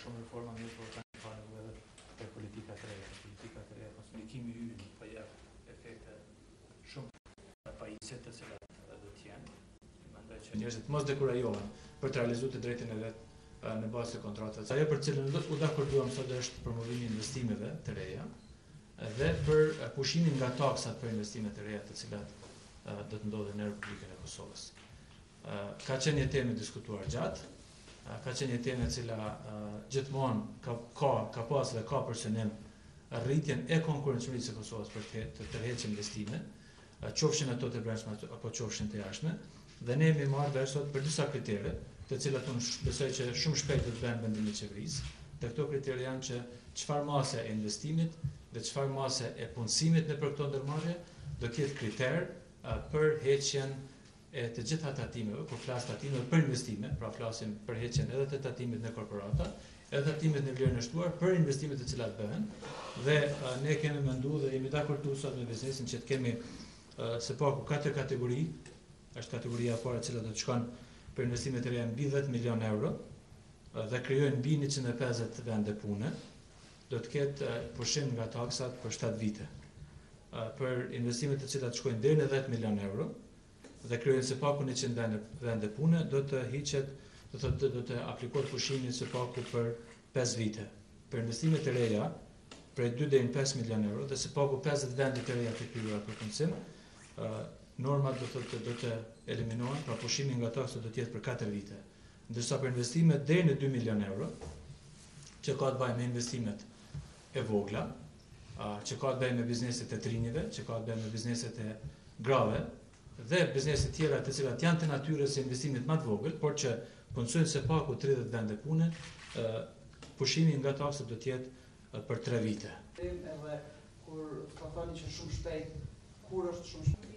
shumë reforma mirë, por kanë parë edhe për politika të reja. Politika të reja, konsolidimi i ynë, po jep efekte shumë pajisje të cilat do të jenë. Mendoj që njerëzit mos dekurajohen për të realizuar të drejtën e vet në bazë të kontratave. Ajo për cilën u dakorduam sot është promovimi i investimeve të reja dhe për pushimin nga taksat për investimet e reja të cilat do të ndodhin në Republikën e Kosovës. Ka qenë një temë diskutuar gjatë, ka qenë një temë e cila gjithmonë ka pas dhe ka për synim rritjen e konkurencurisë së Kosovës për të tërhequr investime, qofshin ato të brendshme apo qofshin të jashtme, dhe ne jemi marrë vesh sot për disa kritere, të cilat unë besoj që shumë shpejt do të bëhen vendimi i qeverisë. Dhe këto kritere janë që çfarë mase e investimit dhe çfarë mase e punësimit nëpër këto ndërmarrje do ketë kriter për heqjen e të gjitha tatimeve, kur flas tatimeve për investime, pra flasim për heqjen edhe të tatimit në korporata, edhe tatimit në vlerën e shtuar për investimet të cilat bëhen, dhe ne kemi menduar dhe jemi dakorduar sot me biznesin që të kemi së paku 4 kategori, është kategoria e parë e cila do të shkon për investimet e reja mbi 10 milion euro dhe krijojnë mbi 150 vende pune, do të ketë pushim nga taksat për 7 vite. Për investimet të cilat shkojnë deri në 10 milion euro dhe krijojnë së paku 100 vende pune, do të hiqet, do të aplikohet pushimi së paku për 5 vite. Për investimet e reja prej 2 deri në 5 milion euro dhe së paku 50 vende të reja të krijuara për punësim, normat do të eliminohen, pra pushimi nga taksa do të jetë për 4 vite. Ndërsa për investimet deri në 2 milion euro, që ka të bëjë me investimet e vogla, që ka të bëjë me bizneset e trinjve, që ka të bëjë me bizneset e grave, dhe bizneset tjera të cilat janë të natyrës së investimit më të vogël, por që punësojnë së paku 30 vende pune, pushimi nga taksa do të jetë për 3 vite. Edhe kur ka thënë që shumë shpejt, kur është shumë shpejt?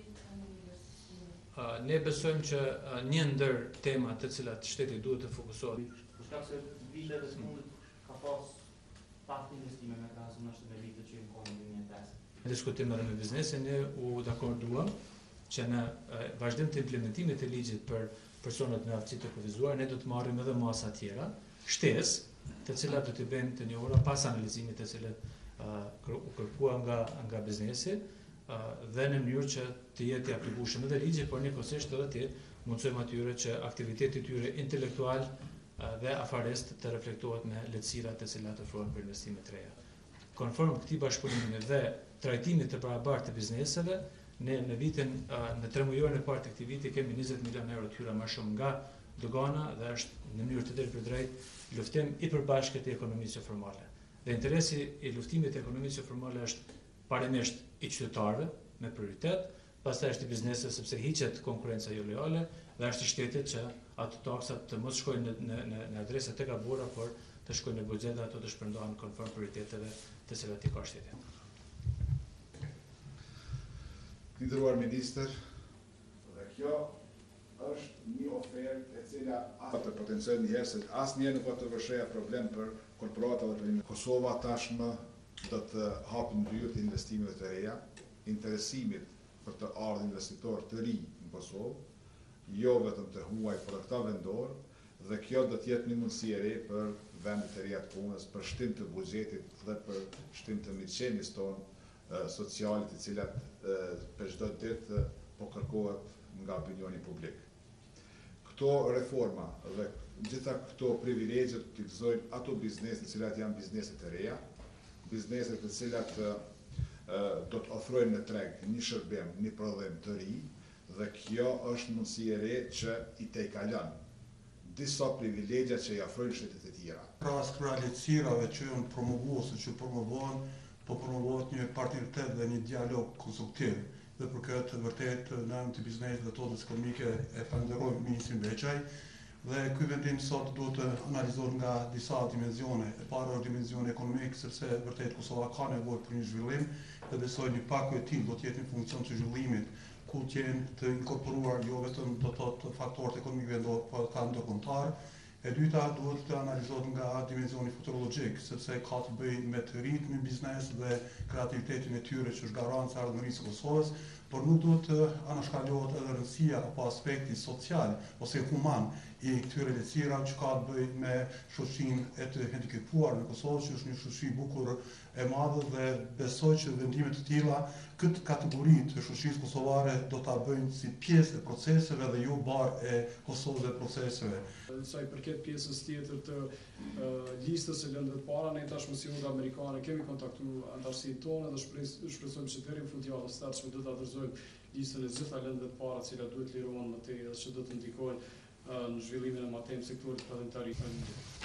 Ne besojmë që një ndër temat të cilat shteti duhet të fokusohet. Për shkak se viteve të fundit ka pas pak investime me krahasëm me vitet që kohën 2005. Në diskutim edhe me biznesin, ne u dakorduam që në vazhdim të implementimit të ligjit për personat me aftësi të kufizuar, ne do të marrim edhe masa tjera, shtesë, të cilat do të bëjmë të njohura pas analizimit të cilat u kërkua nga biznesi, dhe në mënyrë që të jetë i aplikueshëm edhe ligji, por njëkohësisht edhe të mundsojmë atyre që aktiviteti i tyre intelektual dhe afarest të reflektohet me lehtësirat të cilat ofrohen për investime të reja. Konform këtij bashkëpunimi dhe trajtimit të barabartë të bizneseve, ne në 3 mujorin e parë të këtij viti kemi 20 milion euro të hyra më shumë nga dogana dhe është në mënyrë të drejtpërdrejtë luftim i përbashkët i ekonomisë formale. Dhe interesi i luftimit të ekonomisë formale është parimisht i qytetarëve me prioritet, pastaj është i biznesit sepse hiqet konkurenca jo lojale dhe është i shtetit që ato taksat të mos shkojnë në adresa të gabuara, por të shkojnë në buxhet dhe ato të shpërndahen konform prioriteteve të cilat i ka shteti. Të nderuar ministër, dhe kjo është një ofertë e cila të potencojë njëherë se asnjëherë nuk do të vëshëja problem për korporatat dhe për Kosova tashmë do të hapë ndyrë të investimeve të reja, interesimit për të ardhur investitor të ri në Kosovë, jo vetëm të huaj, por këta vendor, dhe kjo do të jetë një mundësi e re për vendet e reja të punës, për shtim të buxhetit dhe për shtim të miqenis tonë socialit, të cilat për çdo ditë po kërkohet nga opinioni publik. Këto reforma dhe gjitha këto privilegje të gëzojnë ato bizneset të cilat janë bizneset e reja, bizneset të cilat do të ofrojnë në treg një shërbim, një prodhim të ri, dhe kjo është mundësi e re që i te kalon disa privilegja që i ofrojnë shtetet e tjera. Ras këra lehtësirave që janë promovuese, që promovohen, po promovohet një partneritet dhe një dialog konstruktiv. Dhe për këtë vërtet në emër të biznesit dhe totës ekonomike e falenderojmë ministrin Beqaj. Dhe ky vendim sot duhet të analizohet nga disa dimensione. E para është dimensioni ekonomik, sepse vërtet Kosova ka nevojë për një zhvillim dhe besoj një paku e tillë do të jetë në funksion të zhvillimit, ku të jenë të inkorporuar jo vetëm do të thotë faktorët ekonomik vendor, por ka ndërkombëtar. E dyta duhet të analizohet nga dimensioni futurologjik, sepse ka të bëjë me të rinjtë në biznes dhe kreativitetin e tyre që është garanca e ardhmërisë së Kosovës, por nuk duhet të anashkallohet edhe rëndësia apo aspekti social ose human i këtyre lehtësirave që ka të bëjë me shoqërinë e të hendikepuar në Kosovë, që është një shoqëri bukur e madhe dhe besoj që vendime të tilla këtë kategori të shoqërisë kosovare do ta bëjnë si pjesë e proceseve dhe jo barë e Kosovës dhe proceseve. Sa i përket pjesës tjetër të listës së lëndëve të para, ne tashmë si undë amerikane kemi kontaktuar antarësitë tonë dhe shpresojmë që deri në fund javës së ardhshme do ta dorëzojmë listën e gjitha lëndëve të para, të cilat duhet lirohen më tej dhe që do të ndikojnë në zhvillimin e matem sektorit parlamentarisë.